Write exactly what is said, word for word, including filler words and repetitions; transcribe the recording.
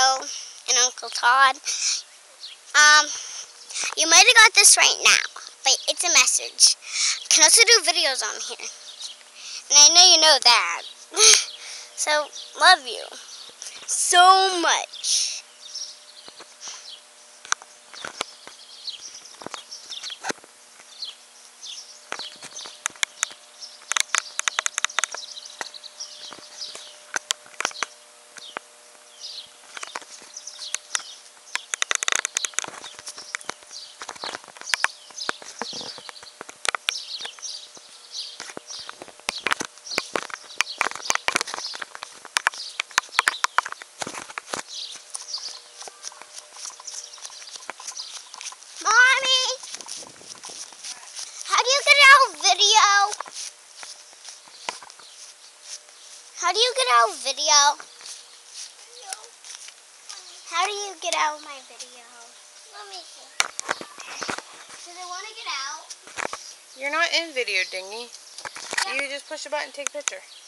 Joe and Uncle Todd. Um, you might have got this right now, but it's a message. I can also do videos on here. And I know you know that. So, love you so much. Mommy, how do you get out video? How do you get out video? How do you get out my video? Let me see. Does it want to get out? You're not in video, Dingy. You just push a button and take a picture.